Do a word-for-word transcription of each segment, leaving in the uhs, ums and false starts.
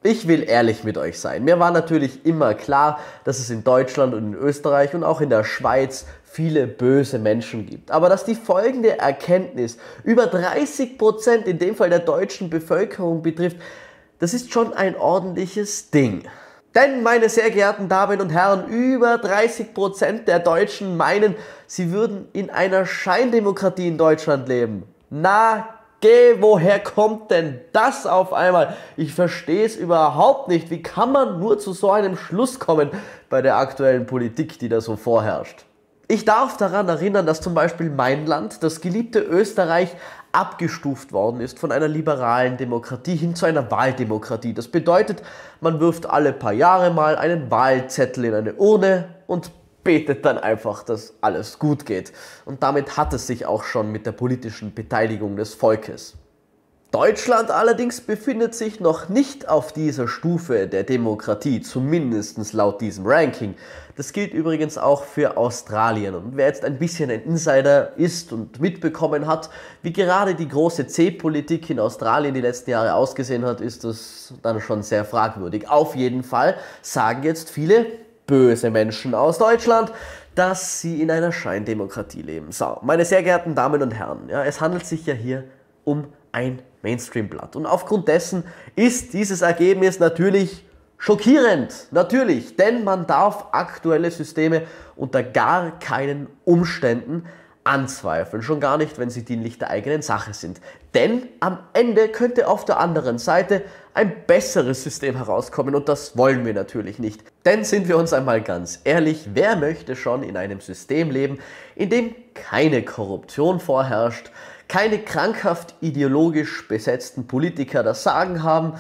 Ich will ehrlich mit euch sein. Mir war natürlich immer klar, dass es in Deutschland und in Österreich und auch in der Schweiz viele böse Menschen gibt. Aber dass die folgende Erkenntnis über dreißig Prozent in dem Fall der deutschen Bevölkerung betrifft, das ist schon ein ordentliches Ding. Denn, meine sehr geehrten Damen und Herren, über dreißig Prozent der Deutschen meinen, sie würden in einer Scheindemokratie in Deutschland leben. Na, geh, woher kommt denn das auf einmal? Ich verstehe es überhaupt nicht. Wie kann man nur zu so einem Schluss kommen bei der aktuellen Politik, die da so vorherrscht? Ich darf daran erinnern, dass zum Beispiel mein Land, das geliebte Österreich, abgestuft worden ist von einer liberalen Demokratie hin zu einer Wahldemokratie. Das bedeutet, man wirft alle paar Jahre mal einen Wahlzettel in eine Urne und betet dann einfach, dass alles gut geht. Und damit hat es sich auch schon mit der politischen Beteiligung des Volkes. Deutschland allerdings befindet sich noch nicht auf dieser Stufe der Demokratie, zumindest laut diesem Ranking. Das gilt übrigens auch für Australien. Und wer jetzt ein bisschen ein Insider ist und mitbekommen hat, wie gerade die große C-Politik in Australien die letzten Jahre ausgesehen hat, ist das dann schon sehr fragwürdig. Auf jeden Fall sagen jetzt viele böse Menschen aus Deutschland, dass sie in einer Scheindemokratie leben. So, meine sehr geehrten Damen und Herren, ja, es handelt sich ja hier um ein Mainstream-Blatt. Und aufgrund dessen ist dieses Ergebnis natürlich schockierend. Natürlich, denn man darf aktuelle Systeme unter gar keinen Umständen anzweifeln. Schon gar nicht, wenn sie dienlich der eigenen Sache sind. Denn am Ende könnte auf der anderen Seite ein besseres System herauskommen und das wollen wir natürlich nicht. Denn sind wir uns einmal ganz ehrlich, wer möchte schon in einem System leben, in dem keine Korruption vorherrscht, keine krankhaft ideologisch besetzten Politiker das Sagen haben,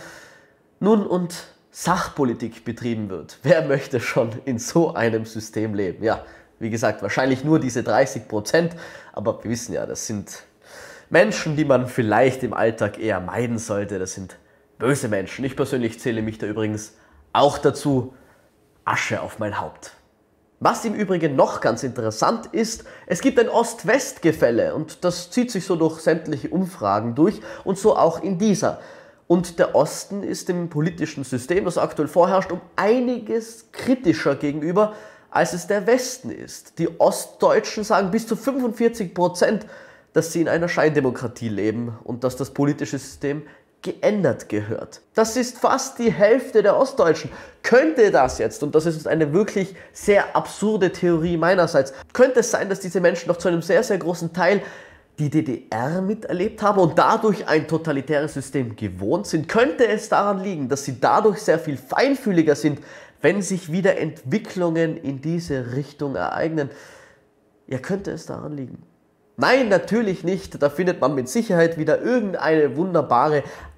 nun und Sachpolitik betrieben wird? Wer möchte schon in so einem System leben? Ja, wie gesagt, wahrscheinlich nur diese dreißig Prozent, aber wir wissen ja, das sind Menschen, die man vielleicht im Alltag eher meiden sollte. Das sind böse Menschen. Ich persönlich zähle mich da übrigens auch dazu. Asche auf mein Haupt. Was im Übrigen noch ganz interessant ist, es gibt ein Ost-West-Gefälle und das zieht sich so durch sämtliche Umfragen durch und so auch in dieser. Und der Osten ist dem politischen System, das aktuell vorherrscht, um einiges kritischer gegenüber, als es der Westen ist. Die Ostdeutschen sagen bis zu fünfundvierzig Prozent, dass sie in einer Scheindemokratie leben und dass das politische System geändert gehört. Das ist fast die Hälfte der Ostdeutschen. Könnte das jetzt, und das ist eine wirklich sehr absurde Theorie meinerseits, könnte es sein, dass diese Menschen noch zu einem sehr, sehr großen Teil die D D R miterlebt haben und dadurch ein totalitäres System gewohnt sind? Könnte es daran liegen, dass sie dadurch sehr viel feinfühliger sind, wenn sich wieder Entwicklungen in diese Richtung ereignen? Ja, könnte es daran liegen? Nein, natürlich nicht. Da findet man mit Sicherheit wieder irgendeine wunderbare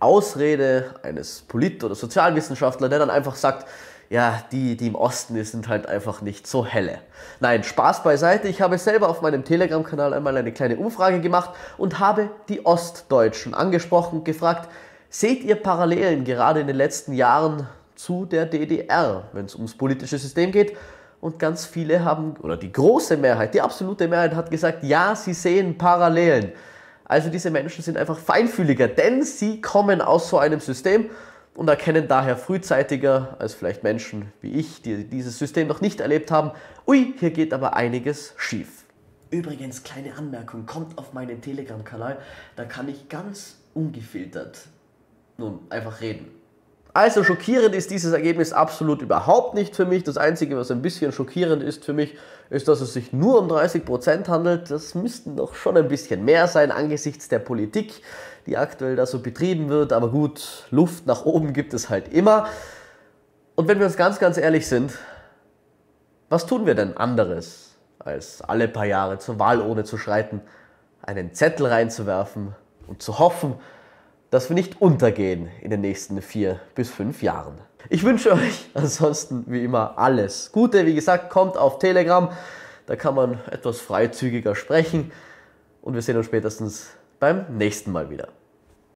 Ausrede eines Polit- oder Sozialwissenschaftlers, der dann einfach sagt, ja, die, die im Osten sind halt einfach nicht so helle. Nein, Spaß beiseite. Ich habe selber auf meinem Telegram-Kanal einmal eine kleine Umfrage gemacht und habe die Ostdeutschen angesprochen und gefragt, seht ihr Parallelen gerade in den letzten Jahren zu der D D R, wenn es ums politische System geht? Und ganz viele haben, oder die große Mehrheit, die absolute Mehrheit hat gesagt, ja, sie sehen Parallelen. Also diese Menschen sind einfach feinfühliger, denn sie kommen aus so einem System und erkennen daher frühzeitiger als vielleicht Menschen wie ich, die dieses System noch nicht erlebt haben, ui, hier geht aber einiges schief. Übrigens, kleine Anmerkung, kommt auf meinen Telegram-Kanal, da kann ich ganz ungefiltert nun einfach reden. Also schockierend ist dieses Ergebnis absolut überhaupt nicht für mich. Das Einzige, was ein bisschen schockierend ist für mich, ist, dass es sich nur um dreißig Prozent handelt. Das müssten doch schon ein bisschen mehr sein angesichts der Politik, die aktuell da so betrieben wird. Aber gut, Luft nach oben gibt es halt immer. Und wenn wir uns ganz, ganz ehrlich sind, was tun wir denn anderes, als alle paar Jahre zur Wahlurne zu schreiten, einen Zettel reinzuwerfen und zu hoffen, dass wir nicht untergehen in den nächsten vier bis fünf Jahren. Ich wünsche euch ansonsten wie immer alles Gute. Wie gesagt, kommt auf Telegram, da kann man etwas freizügiger sprechen und wir sehen uns spätestens beim nächsten Mal wieder.